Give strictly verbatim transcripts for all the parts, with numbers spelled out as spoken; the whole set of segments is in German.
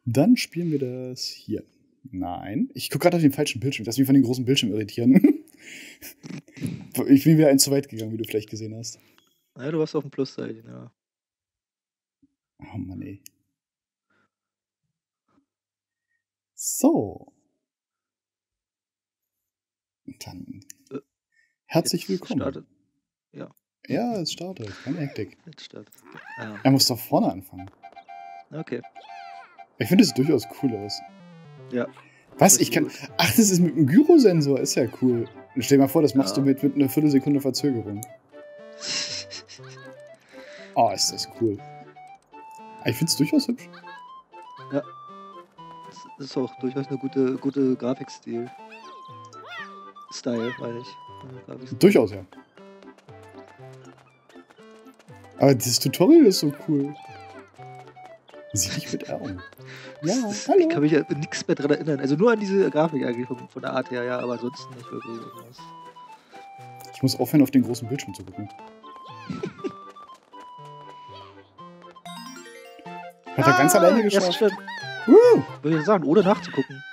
Dann spielen wir das hier. Nein. Ich gucke gerade auf den falschen Bildschirm. Lass mich von den großen Bildschirm irritieren. Ich bin wieder eins zu weit gegangen, wie du vielleicht gesehen hast. Ja, du warst auf dem Pluszeichen, ja. Oh Mann, ey. So. Dann Äh, herzlich Jetzt willkommen. startet. Ja, Ja, es startet. Keine Hektik. jetzt startet. Ja, Er muss doch vorne anfangen. okay. Ich finde es durchaus cool aus. Ja, Was? das Ich ist kann. gut. Ach, das ist mit einem Gyrosensor. Ist ja cool. Stell dir mal vor, das machst Ja. du mit, mit einer Viertelsekunde Verzögerung. Oh, ist das cool. Aber ich finde es durchaus hübsch. Ja, das ist auch durchaus eine gute, gute Grafikstil. Style, meine ich. Ja, Grafikstil. Durchaus, ja. Aber dieses Tutorial ist so cool. Sieh dich mit Arm. Ja, Das- hallo. Ich kann mich an nichts mehr dran erinnern. Also nur an diese Grafik eigentlich von, von der Art her, ja, aber ansonsten nicht wirklich irgendwas. Ich muss aufhören, auf den großen Bildschirm zu gucken. Hat er ganz alleine erst geschafft. schon. Woo! Würde ich sagen, ohne nachzugucken.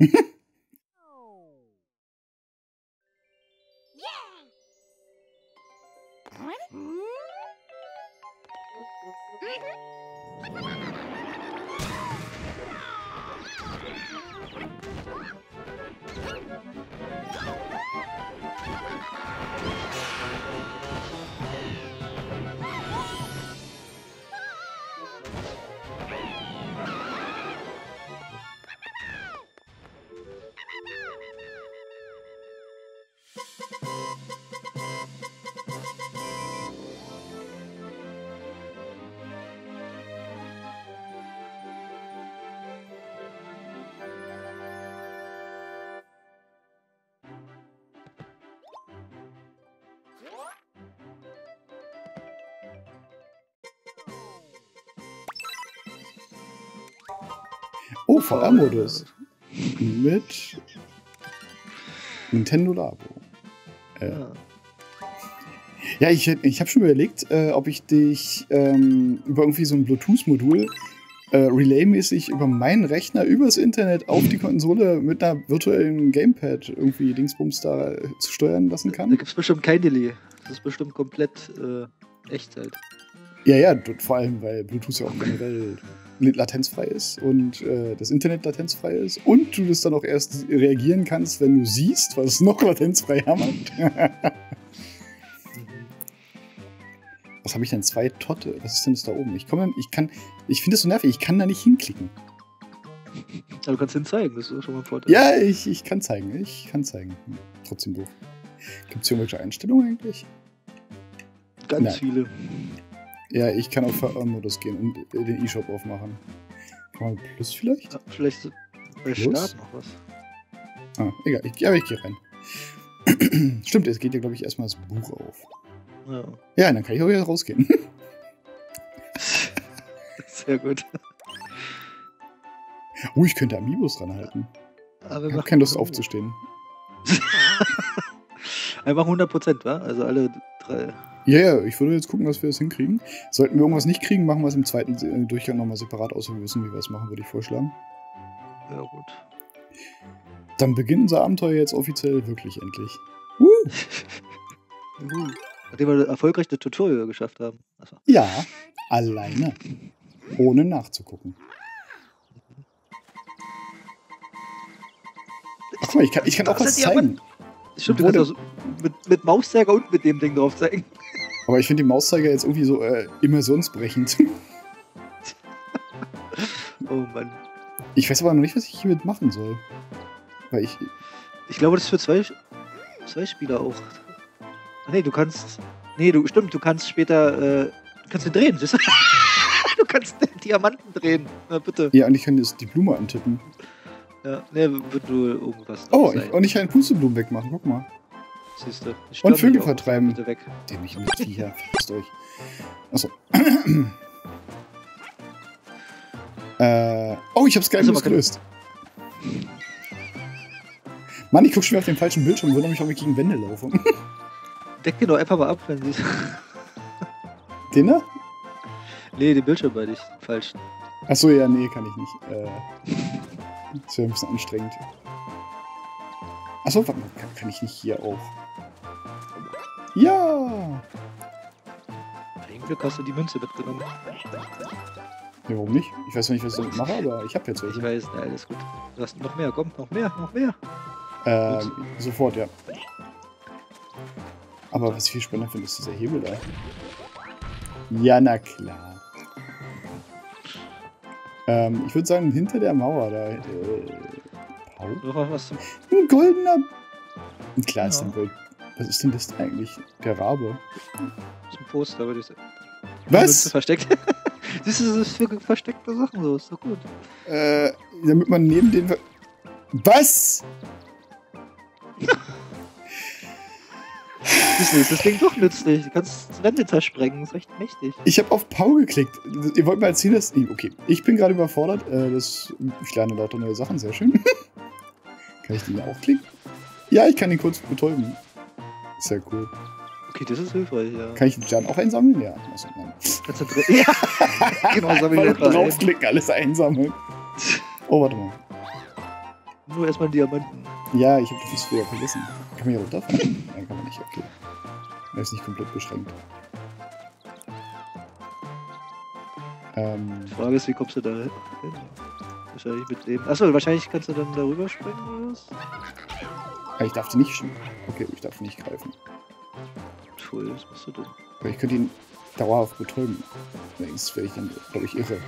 Oh, V R-Modus. Mit Nintendo Labo. Äh, Ja. Ja, ich, ich habe schon überlegt, äh, ob ich dich ähm, über irgendwie so ein Bluetooth-Modul äh, Relay-mäßig über meinen Rechner übers Internet auf die Konsole mit einer virtuellen Gamepad irgendwie Dingsbums da äh, zu steuern lassen Da kann. gibt es bestimmt kein Delay. Das ist bestimmt komplett äh, Echtzeit. Ja, ja, d- vor allem, weil Bluetooth ja auch generell latenzfrei ist und äh, das Internet latenzfrei ist und du das dann auch erst reagieren kannst, wenn du siehst, was noch latenzfrei macht. Was habe ich denn? Zwei Totte. Was ist denn das da oben? Ich komme, ich kann, ich finde das so nervig. Ich kann da nicht hinklicken. Aber du kannst ihn zeigen, das ist schon mal ein Vorteil. Ja, ich, ich kann zeigen. Ich kann zeigen. Hm, Trotzdem doof. Gibt es hier irgendwelche Einstellungen eigentlich? Ganz Nein. viele. Ja, ich kann auf V R-Modus gehen und äh, den E-Shop aufmachen. Kann man Plus vielleicht? Ja, vielleicht bei Plus? Start noch was. Ah, egal. Ich, ja, ich gehe rein. Stimmt, es geht ja, glaube ich, erstmal das Buch auf. Ja. Ja, dann kann ich auch wieder rausgehen. Sehr gut. Oh, ich könnte Amiibos ranhalten. Aber Ich wir habe machen- keine Lust aufzustehen. Wir machen hundert Prozent, wa? Also alle drei. Ja, ja, ich würde jetzt gucken, dass wir das hinkriegen. Sollten wir irgendwas nicht kriegen, machen wir es im zweiten äh, Durchgang nochmal separat aus, wenn wir wissen, wie wir es machen, würde ich vorschlagen. Ja, gut. Dann beginnt unser Abenteuer jetzt offiziell wirklich endlich. Uh, Juhu. Nachdem wir erfolgreich das Tutorial geschafft haben. Achso. ja, alleine. Ohne nachzugucken. Ach, guck mal, ich kann, ich kann auch was Das sind zeigen. Stimmt, du Wo kannst auch so mit, mit Mauszeiger und mit dem Ding drauf zeigen. Aber ich finde den Mauszeiger jetzt irgendwie so äh, immersionsbrechend. Oh Mann. Ich weiß aber noch nicht, was ich hiermit machen soll. Weil ich. Ich glaube, das ist für zwei, zwei Spieler auch. Ach nee, du kannst. Nee, du stimmt, du kannst später. Äh, du kannst ihn drehen, siehst du? Du kannst den Diamanten drehen. Na bitte. Ja, und ich kann jetzt die Blume antippen. Ja, nee, wird wohl irgendwas. Oh, sein. ich, und ich kann Pusteblumen wegmachen, guck mal. Siehst du. Die Und sterben Vögel nicht auch. vertreiben. Bitte weg. Den ich mit hier, verpisst euch. Achso. äh, oh, ich hab's geil Also, man kann- gelöst. Mann, ich guck schon wieder auf den falschen Bildschirm und wundere mich, ob ich gegen Wände laufe. Deck den doch einfach mal ab, wenn sie. Den da? Nee, den Bildschirm bei dich. Falsch. Achso, ja, nee, kann ich nicht. Äh, das wäre ein bisschen anstrengend. Achso, warte mal, kann, kann ich nicht hier auch? Ja! Ein Glück hast du die Münze mitgenommen. Ja, warum nicht? Ich weiß noch nicht, was ich damit mache, aber ich habe jetzt welche. Ich weiß, na, alles gut. Du hast noch mehr, komm, noch mehr, noch mehr. Ähm, sofort, ja. Aber was ich viel spannender finde, ist dieser Hebel da. Ja, na klar. Ähm, ich würde sagen, hinter der Mauer da. Äh, Paul? Noch was zum... Ein goldener. Klar ist Ja. ein Gold. Was ist denn das eigentlich? Der Rabe. zum Poster, würde ich sagen. Was? Versteckt. Siehst du, das ist für versteckte Sachen so, ist doch gut. Äh, damit man neben den. Ver Was? Siehst du, ist das Ding doch nützlich. Du kannst das Wände zersprengen, ist echt mächtig. Ich habe auf Pau geklickt. Ihr wollt mir erzählen, dass. Okay, ich bin gerade überfordert. Äh, das, ich lerne lauter neue Sachen, sehr schön. Kann ich den auch klicken? Ja, ich kann ihn kurz betäuben. Sehr cool. Okay, das ist hilfreich, ja. Kann ich den Stern auch einsammeln? Ja. Also, nein. Kannst du drin? Ja! Genau, sammeln wir Einfach einfach ein. draufklicken, alles einsammeln. Oh, warte mal. Nur erstmal Diamanten. Ja, ich habe das wieder vergessen. Kann man hier runterfahren? Nein, kann man nicht. Okay. Er ist nicht komplett beschränkt. Ähm, Die Frage ist, wie kommst du da hin? Wahrscheinlich mit dem. Achso, wahrscheinlich kannst du dann darüber springen oder was? ich darf den nicht. sch- Okay, ich darf ihn nicht greifen. Toll, was machst du denn? Aber ich könnte ihn dauerhaft betäuben. Allerdings wäre ich dann, glaube ich, irre.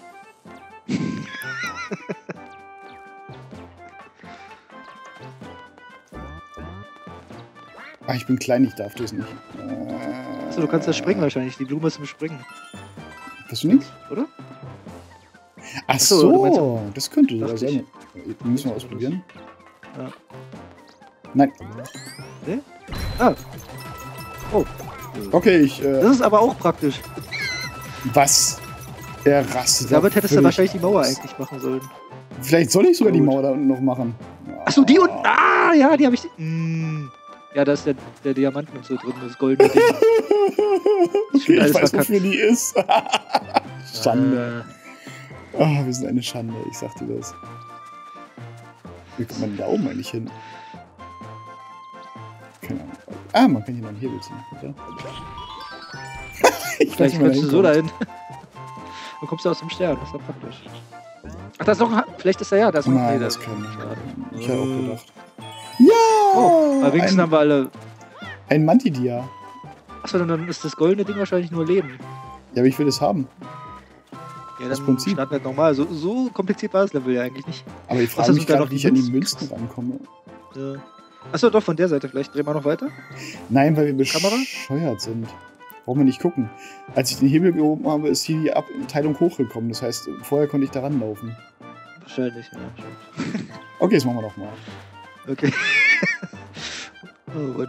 Ah, ich bin klein, ich darf das nicht. Äh, Achso, du kannst da springen wahrscheinlich. Die Blume ist im Springen, Das du nicht? oder? Ach so, so, du meinst- das könnte sogar Dachte ich. sein. Müssen wir ausprobieren. Ja. Nein. Ne? Ah. Oh. Okay, ich. Äh, Das ist aber auch praktisch. was? Er rastet. Damit hättest du völlig wahrscheinlich die Mauer aus. eigentlich machen sollen. Vielleicht soll ich sogar die Gut. Mauer da unten noch machen. Achso, die unten. Ah, ja, die habe ich. Mm. Ja, da ist der, der Diamanten und so drin, das goldene Ding. Okay, ich alles weiß, verkackt. wofür die ist. Schande. Äh, Ah, wir sind eine Schande, ich sag dir das. Wie kommt man denn da oben eigentlich hin? Keine Ahnung. Ah, man kann hier noch einen Hebel ziehen, oder? Ich weiß vielleicht nicht, wie man kommst du so da dahin. Dann kommst du aus dem Stern, das ist doch praktisch. Ach, da ist noch ein. Vielleicht ist er ja, da ist noch Nein, nee, das da- kann Schade. ich. Ich hatte auch Äh. gedacht. Ja! Oh, aber wenigstens ein, haben wir alle. ein Mantidia. Achso, dann- dann ist das goldene Ding wahrscheinlich nur Leben. Ja, aber ich will das haben. Ja, Das dann Prinzip. starten wir halt normal. So, so kompliziert war das Level ja eigentlich nicht. Aber ich Was, frage das mich sind da gerade, noch wie ich an die Münzen? Münzen rankomme. Ja. Achso, doch, von der Seite. Vielleicht drehen wir noch weiter. Nein, weil wir Kamera? bescheuert sind. Brauchen wir nicht gucken. Als ich den Hebel gehoben habe, ist hier die Abteilung hochgekommen. Das heißt, vorher konnte ich da ranlaufen. Wahrscheinlich, ja. Stimmt. Okay, das machen wir nochmal. Okay. Oh, und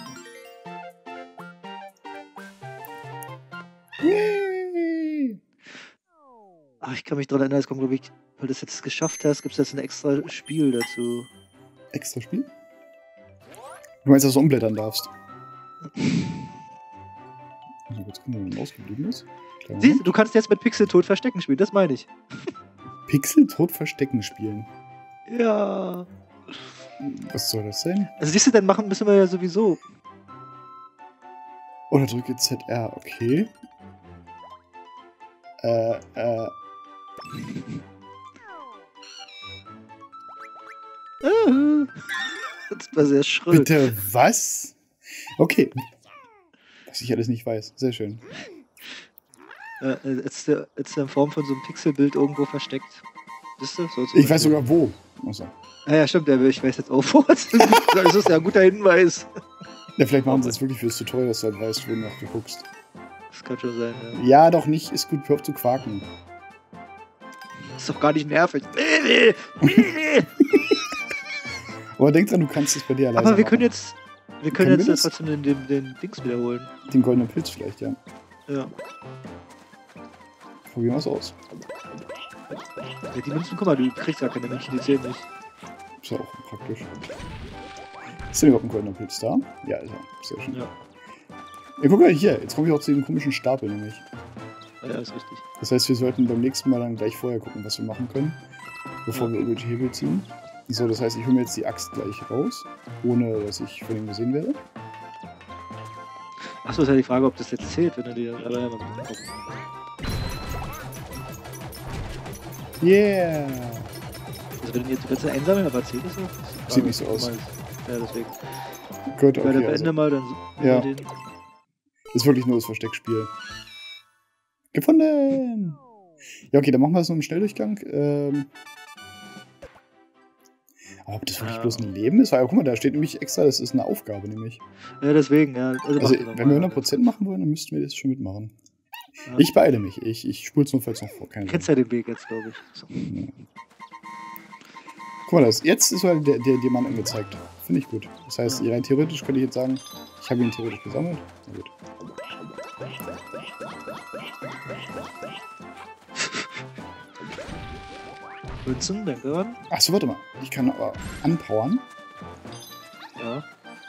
Yay! ach, ich kann mich daran erinnern, es kommt, glaube ich, weil du das jetzt geschafft hast, gibt es jetzt ein extra Spiel dazu. Extra Spiel? Du meinst, dass du umblättern darfst? Also kurz gucken, wo man ausgeblieben ist. Kleinen Siehst du, Moment. du kannst jetzt mit Pixel-Tod Verstecken spielen, das meine ich. Pixel tot verstecken spielen. Ja. Was soll das sein? Also siehst du, dann machen müssen wir ja sowieso. Oder drücke Z R, okay. Äh, äh. Ah. Das war sehr schrill. Bitte was? Okay. Was ich alles nicht weiß. Sehr schön. Äh, jetzt, äh, jetzt in Form von so einem Pixelbild irgendwo versteckt. Siehst du? So, so Ich weiß sogar wo. Achso. Ah ja, stimmt, der- ich weiß jetzt auch wo. Das ist ja ein guter Hinweis. Ja, vielleicht machen sie das wirklich fürs Tutorial, dass du halt weißt, wonach du guckst. Das kann schon sein, ja. Ja, doch nicht. Ist gut, hör auf zu quaken. Das ist doch gar nicht nervig. Aber denk dran, du kannst es bei dir alleine Aber wir machen. können jetzt. Wir können Können jetzt wir äh, das? trotzdem den, den, den Dings wiederholen. Den goldenen Pilz vielleicht, ja. Ja. Probieren wir es aus. Ja, die Münzen, guck mal, du kriegst ja keine Münzen, die zählen nicht. Ist ja auch praktisch. Ist denn überhaupt ein goldener Pilz da? Ja, ist er. Sehr schön. Ja. Ja, guck mal hier. Jetzt komme ich auch zu dem komischen Stapel nämlich. Ja, ist richtig. Das heißt, wir sollten beim nächsten Mal dann gleich vorher gucken, was wir machen können, bevor Ja. wir irgendwelche Hebel ziehen. So, das heißt, ich hole mir jetzt die Axt gleich raus, ohne dass ich von ihm gesehen werde. Achso, ist ja die Frage, ob das jetzt zählt, wenn du dir. Aber ja, mal gucken. Yeah! Also wenn du jetzt, du kannst ja einsammeln, aber zählt das auch? Sieht nicht so aus. Ja, deswegen. Gut, Okay, okay. beende Also, mal, dann Ja. den. ist wirklich nur das Versteckspiel. Gefunden! Ja, okay, dann machen wir das nur im Schnelldurchgang. Ähm, aber ob das wirklich Ja. bloß ein Leben ist? Weil, guck mal, da steht nämlich extra, das ist eine Aufgabe, nämlich. Ja, deswegen, ja. Also, Also, mach das wenn nochmal. wir hundert Prozent machen wollen, dann müssten wir das schon mitmachen. Ja. Ich beeile mich. Ich, ich spul's notfalls noch vor. Keine Du Sorge. kennst ja den Weg jetzt, glaube ich. So. Guck mal, das, jetzt ist halt der, der Diamant angezeigt. Finde ich gut. Das heißt, rein theoretisch könnte ich jetzt sagen, ich habe ihn theoretisch gesammelt. Na gut. Münzen, danke ran. Achso, warte mal. Ich kann aber anpowern. Ja.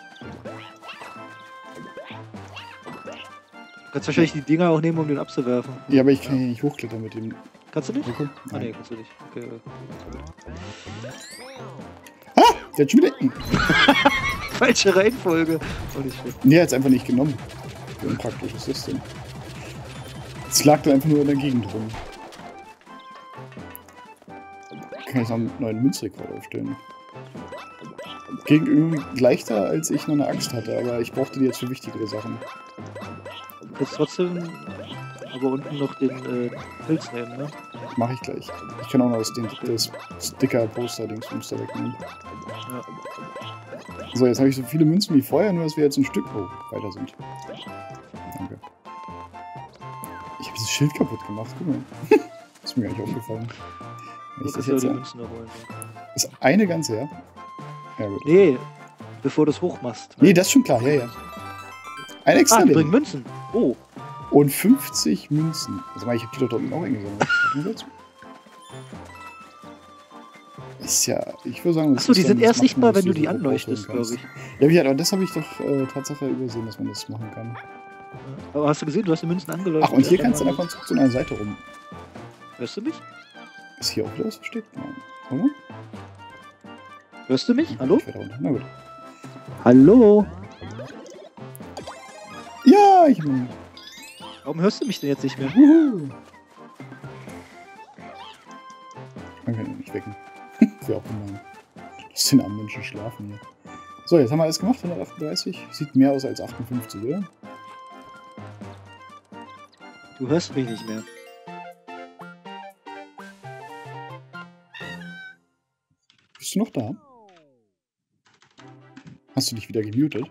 Du kannst wahrscheinlich die Dinger auch nehmen, um den abzuwerfen. Ja, aber ich kann hier nicht hochklettern mit dem. Kannst du nicht? Guck. Ah, nee, kannst du nicht. Okay. Der hat schon wieder. Falsche Reihenfolge. Oh, nicht schlecht. Nee, er hat es einfach nicht genommen. Wie unpraktisch ist das denn? Es lag dann einfach nur in der Gegend rum. Ich kann jetzt noch einen neuen Münzrekord aufstellen. Ging irgendwie leichter, als ich noch eine Axt hatte, aber ich brauchte die jetzt für wichtigere Sachen. Du kannst trotzdem aber unten noch den äh, Pilz nehmen, ne? Mache ich gleich. Ich kann auch noch das, das Sticker-Poster-Dings vom da wegnehmen. Ja. So, jetzt habe ich so viele Münzen wie vorher, nur dass wir jetzt ein Stück oh, weiter sind. Danke. Ich habe dieses Schild kaputt gemacht, guck mal. Ist mir gar nicht aufgefallen. Wenn Du ich das kannst ja jetzt die ja, Münzen noch holen. Ja. ist eine ganze, ja? Ja, gut. Nee, bevor du es hochmachst. Nee, das ist schon klar, ja, ja. Ein extra Ah, die Leben. bringen Münzen. Oh. Und fünfzig Münzen. Also, mal, ich habe die dort unten auch eingesammelt. Warten wir jetzt. Ist ja, ich würde sagen, das Achso, die ist sind dann das erst sichtbar, wenn Maximum, du die was du so anleuchtest, rausholen glaube kannst. ich. Ja, wie gesagt, aber das habe ich doch äh, Tatsache übersehen, dass man das machen kann. Aber hast du gesehen, du hast die Münzen angeleuchtet. Ach, und hier Ja, kannst du ja. davon zurück zu einer Seite rum. Hörst du mich? Ist hier auch wieder was versteckt? Nein. Oder? Hörst du mich? Hallo? Ich werde runter. Na gut. Hallo? Ja, ich bin. Warum hörst du mich denn jetzt nicht mehr? Wuhu. Man kann ihn nicht wecken. Wäre auch gemein. Lass den armen Menschen schlafen hier. So, jetzt haben wir alles gemacht, hundertachtunddreißig. Sieht mehr aus als achtundfünfzig, oder? Du hörst mich nicht mehr. Bist du noch da? Hast du dich wieder gemutet?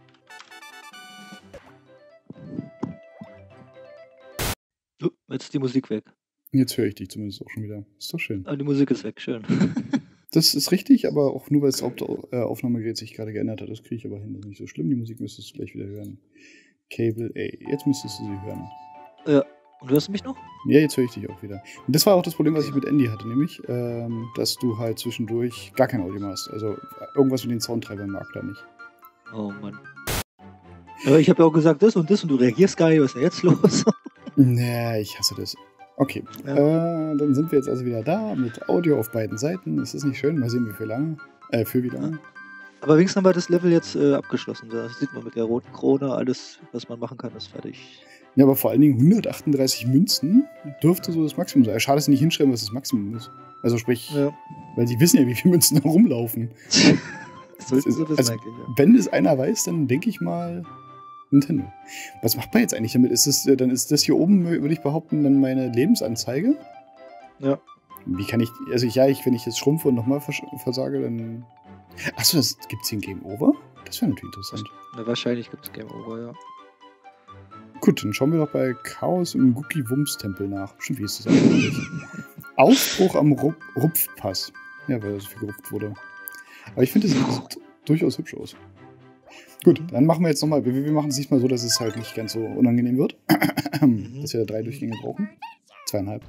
Oh, jetzt ist die Musik weg. Jetzt höre ich dich zumindest auch schon wieder. Ist doch schön. Aber die Musik ist weg, schön. Das ist richtig, aber auch nur, weil das Hauptaufnahmegerät sich gerade geändert hat. Das kriege ich aber hin. Das ist nicht so schlimm. Die Musik müsstest du gleich wieder hören. Cable A. Jetzt müsstest du sie hören. Ja. Und hörst du mich noch? Ja, jetzt höre ich dich auch wieder. Und das war auch das Problem, was ich mit Andy hatte, nämlich, ähm, dass du halt zwischendurch gar kein Audio hast. Also irgendwas mit den Soundtreibern mag da nicht. Oh Mann. Aber ich habe ja auch gesagt, das und das und du reagierst gar nicht. Was ist denn jetzt los? Nee, ich hasse das. Okay, Ja. äh, dann sind wir jetzt also wieder da mit Audio auf beiden Seiten. Ist das nicht schön? Mal sehen, wie viel lange. Äh, für wie lange. Aber wenigstens haben wir das Level jetzt äh, abgeschlossen. Das sieht man mit der roten Krone. Alles, was man machen kann, ist fertig. Ja, aber vor allen Dingen hundertachtunddreißig Münzen dürfte so das Maximum sein. Schade, dass sie nicht hinschreiben, was das Maximum ist. Also sprich, Ja. weil die wissen ja, wie viele Münzen da rumlaufen. Sollten sie wissen Also, eigentlich, ja. wenn es einer weiß, dann denke ich mal Nintendo. Was macht man jetzt eigentlich damit? Ist das, äh, dann ist das hier oben, würde ich behaupten, dann meine Lebensanzeige? Ja. Wie kann ich, also ich, ja, ich, wenn ich jetzt schrumpfe und nochmal vers versage, dann... Achso, das gibt's hier ein Game Over? Das wäre natürlich interessant. Na, wahrscheinlich gibt es Game Over, ja. Gut, dann schauen wir doch bei Chaos im Gucki-Wumms-Tempel nach. Stimmt, wie ist das eigentlich? Aufbruch am Rup Rupfpass. Ja, weil da so viel gerupft wurde. Aber ich finde, das sieht durchaus hübsch aus. Gut, dann machen wir jetzt nochmal. Wir, wir machen es diesmal so, dass es halt nicht ganz so unangenehm wird. Dass wir da drei Durchgänge brauchen. Zweieinhalb.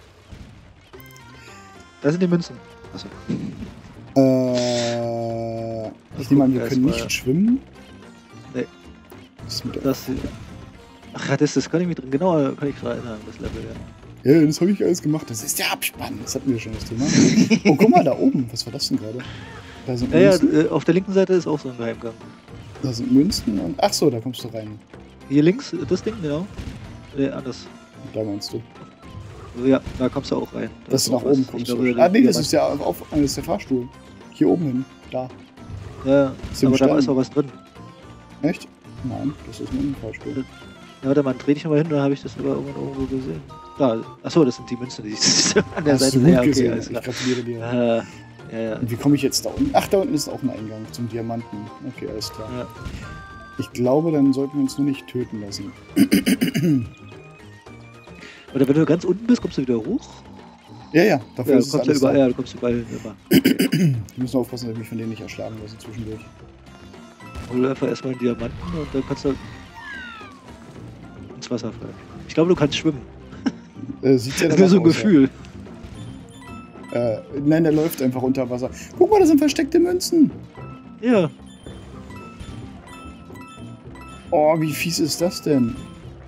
Da sind die Münzen. Achso. Äh, ich Das nehme an, wir gucken wir können erst mal. nicht schwimmen. Nee. Was ist mit der Das, Ach ja, das, das kann ich mich drin, genau, kann ich gerade erinnern, das Level, ja. Ja, das habe ich alles gemacht. Das ist der Abspann. Das hatten wir schon, das Thema. Oh, guck mal, da oben. Was war das denn gerade? Da sind Ja, ja, Münzen. äh, auf der linken Seite ist auch so ein Geheimgang. Da sind Münzen und... Ach so, da kommst du rein. Hier links, das Ding, genau. Nee, anders. Da meinst du. Also, ja, da kommst du auch rein. Da Dass ist du nach auch was. oben Ich kommst. glaube, Ah, nee, das der- ist ja auf, das ist der Fahrstuhl. Hier oben hin. Da. Ja, Ist im aber da Stern. ist auch was drin. Echt? Nein, das ist nur ein Fahrstuhl. Ja, warte mal, dreh dich mal hin, da habe ich das aber irgendwann irgendwo gesehen. Da, achso, das sind die Münzen, die ich an der Hast Seite du gut ja, okay, gesehen. alles Ich klar. gratuliere dir. Äh, ja, ja. Und wie komme ich jetzt da unten? Ach, da unten ist auch ein Eingang zum Diamanten. Okay, alles klar. Ja. Ich glaube, dann sollten wir uns nur nicht töten lassen. Oder wenn du ganz unten bist, kommst du wieder hoch. Ja, ja, dafür Ja, du ist es kommst ja alles überall, da. ja, du kommst überall hin. Immer. Wir müssen aufpassen, dass ich mich von denen nicht erschlagen lasse zwischendurch. Hol du einfach erstmal einen Diamanten und dann kannst du ins Wasser fallen. Ich glaube, du kannst schwimmen. Äh, sieht ja Das ist nur so ein danach aus, Gefühl. Ja. Äh, nein, der läuft einfach unter Wasser. Guck mal, da sind versteckte Münzen. Ja. Oh, wie fies ist das denn?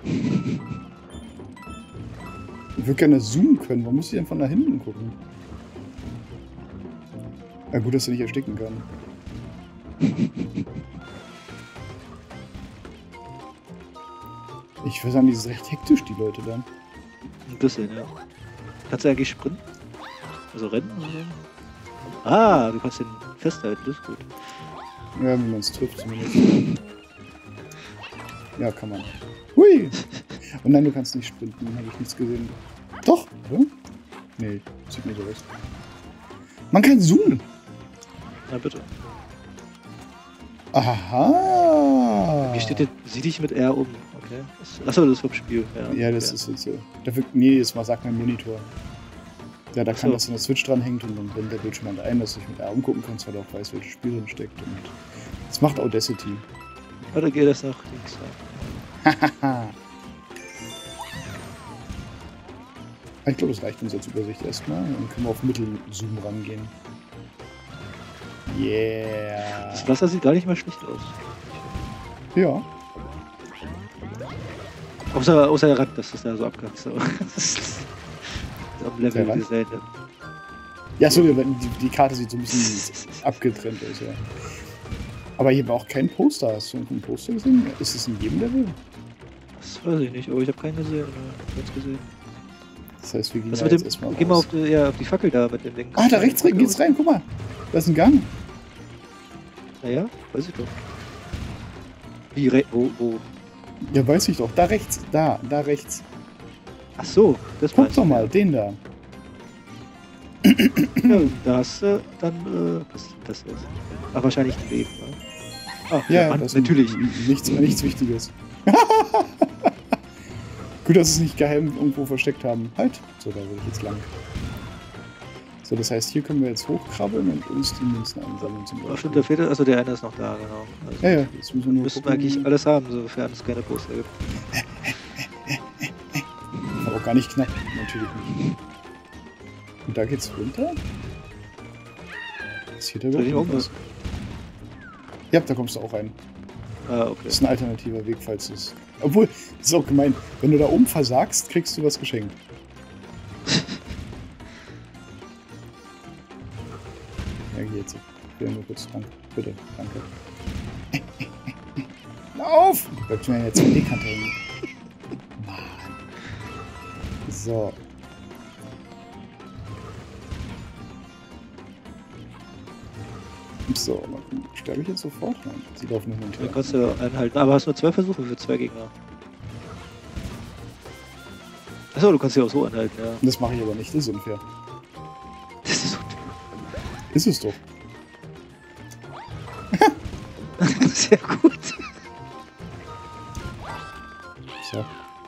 Ich würde gerne zoomen können. Warum muss ich denn von da hinten gucken? Ja, gut, dass er nicht ersticken kann. Ich würde sagen, die sind recht hektisch, die Leute dann. Ein bisschen, ja. Kannst du eigentlich sprinten? Also rennen? Oder so? Ah, du kannst den festhalten, das ist gut. Ja, wenn man es trifft zumindest. Ja, kann man. Hui! Und nein, du kannst nicht sprinten, habe ich nichts gesehen. Doch, oder? Nee, sieht nicht so aus. Man kann zoomen! Na bitte. Aha! Hier steht jetzt, sieh dich mit R um. Okay. Das- Achso, das ist vom Spiel. Ja, Ja, das okay. ist jetzt so. Dafür, nee, das mal sagt mein Monitor. Ja, da Ach kann so. das an der Switch dranhängt und dann blendet der Bildschirm halt ein, dass du dich mit R umgucken kannst, weil du auch weißt, welches Spiel drin steckt. Und das macht Audacity. Warte, geht das nach links rein. Haha. Ich glaube, das reicht uns als Übersicht erstmal. Dann können wir auf Mittelzoom rangehen. Yeah. Das Wasser sieht gar nicht mal schlecht aus. Ja. Außer, außer der Rand, dass das da so abkratzt. Aber das ist am Level Der Rand? Design. Ja, so, die, die Karte sieht so ein bisschen abgetrennt aus, ja. Aber hier war auch kein Poster. Hast du ein Poster gesehen? Ist es in jedem Level? Das weiß ich nicht, aber ich habe keinen gesehen. Oder keins gesehen. Das heißt, wir gehen Was da mit jetzt dem, erstmal geh mal raus. auf die, ja, auf die Fackel da mit dem Ding. Ah, da rechts geht's rein, guck mal. Da ist ein Gang. Naja, weiß ich doch. Wie, re wo, wo? Ja, weiß ich doch. Da rechts, da, da rechts. Ach so, das Guck meinst doch du. mal, den da. Ja, da hast du dann, äh, was ist das jetzt? Ach, wahrscheinlich ein Leben, ne? Ah, Ja, Mann, das ist natürlich. n- Nichts, nichts Wichtiges. Gut, dass sie es nicht geheim irgendwo versteckt haben. Halt. So, da will ich jetzt lang. So, das heißt, hier können wir jetzt hochkrabbeln und uns die Münzen einsammeln zum Ach, Beispiel. stimmt, der vierte, also der eine ist noch da, genau. Also, Ja, ja, jetzt müssen wir nur müssten wir gucken. eigentlich alles haben, sofern es keine Poster gibt. Aber auch gar nicht knapp, natürlich nicht. Und da geht's runter? Ist hier der Soll ich überhaupt auch was? Ja, da kommst du auch rein. Ah, okay. Das ist ein alternativer Weg, falls es. Obwohl, das ist auch gemein. Wenn du da oben versagst, kriegst du was geschenkt. Ja, geh jetzt. Ich will nur kurz dran. Bitte, danke. Lauf! Bleibt mir jetzt in die Kante hängen. Mann. So. So, mal gucken. Sterbe ich jetzt sofort? Nein, sie laufen hin und Dann her. kannst du einhalten, aber hast nur zwei Versuche für zwei Gegner. Achso, du kannst sie auch so anhalten, ja. Das mache ich aber nicht, das ist unfair. Das ist so Ist es doch. sehr gut. So.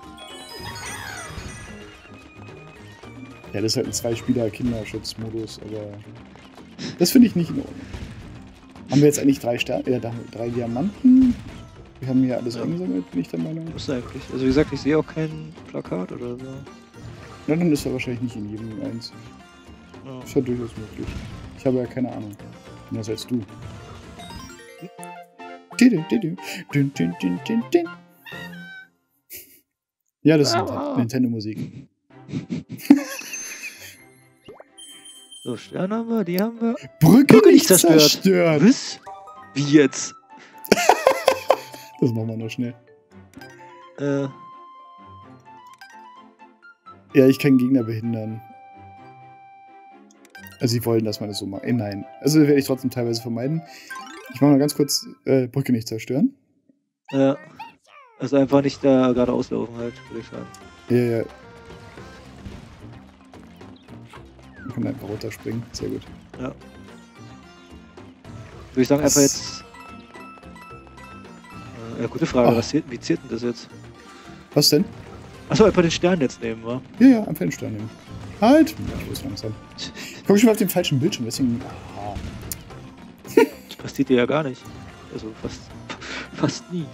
Ja, das ist halt ein Zwei-Spieler-Kinderschutzmodus, aber das finde ich nicht in Ordnung. Haben wir jetzt eigentlich drei Sterne, äh, drei Diamanten? Wir haben hier alles Ja. eingesammelt, bin ich der Meinung. Muss eigentlich. Also wie gesagt, ich sehe auch kein Plakat oder so. Na, dann ist er wahrscheinlich nicht in jedem eins. Ja. Ist ja durchaus möglich. Ich habe ja keine Ahnung. Anders als du. Didu, didu, dun, dun, dun, dun, dun. Ja, das ist Ah. Nintendo-Musik. So, Sterne haben wir, die haben wir. Brücke Brücke nicht nicht zerstört. zerstört. Was? Wie jetzt? Das machen wir noch schnell. Äh, Ja, ich kann Gegner behindern. Also sie wollen, dass man das so macht. Äh, nein. Also werde ich trotzdem teilweise vermeiden. Ich mache mal ganz kurz äh, Brücke nicht zerstören. äh, also einfach nicht da gerade auslaufen halt, würde ich sagen. Ja, ja. Man kann einfach runterspringen. Sehr gut. Ja. Würde ich sagen, einfach Das- jetzt. Äh, ja, gute Frage, Ah. was zählt, wie zählt denn das jetzt? Was denn? Achso, einfach den Stern jetzt nehmen, wa? Ja, ja, einfach den Stern nehmen. Halt! Ja, ich muss langsam. Ich komme schon auf den falschen Bildschirm, deswegen. Aha. Das passiert dir ja gar nicht. Also fast, fast nie.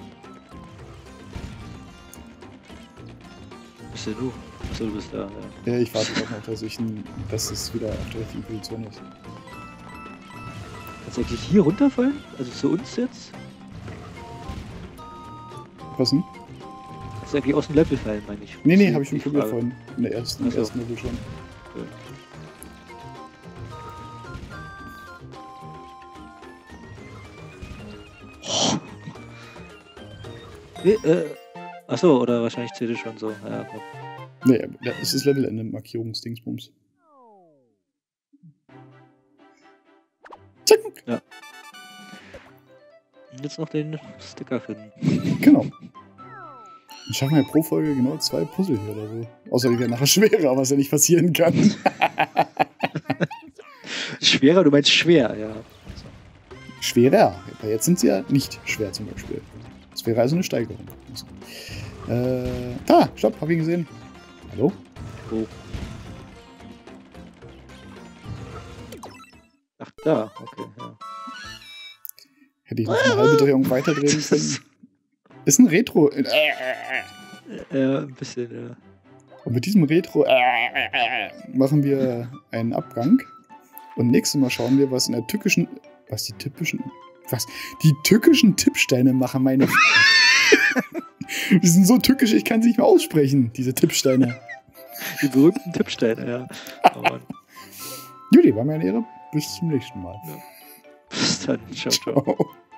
Bist ja du? Achso, du bist da, ja. Ja, ich warte gerade noch, dass, ich ein, dass es wieder auf der richtigen Position ist. Kannst du eigentlich hier runterfallen? Also zu uns jetzt? Was denn? Kannst du eigentlich aus dem Level fallen, meine ich? Nee, nee, Die- habe ich schon die probiert Frage. vorhin. In der ersten, Ach im so. ersten Level schon. Okay. Nee, äh, achso, oder wahrscheinlich zählt es schon so. Ja, okay. Nee, ja, es ist Levelende, Markierungsdingsbums. Zack! Und jetzt noch den Sticker finden. Genau. Dann schaffen wir ja pro Folge genau zwei Puzzle hier oder so. Außer die werden nachher schwerer, was ja nicht passieren kann. Schwerer, du meinst schwer, ja. Schwerer. Aber jetzt sind sie ja nicht schwer zum Beispiel. Das wäre also eine Steigerung. Äh, da, stopp, hab ich ihn gesehen. Hallo? Wo? Ach, da, okay, ja. Hätte ich noch eine halbe Drehung weiterdrehen Das können. ist, Ist ein Retro. Äh, ja, ein bisschen, ja. Und mit diesem Retro äh, machen wir einen Abgang. Und nächstes Mal schauen wir, was in der tückischen. Was die typischen. Was? Die tückischen Tippsteine machen, meine. Die sind so tückisch, ich kann sie nicht mehr aussprechen, diese Tippsteine. Die berühmten Tippsteine, ja. Oh Mann. Judy, war mir eine Ehre. Bis zum nächsten Mal. Bis dann, ciao, ciao. Ciao.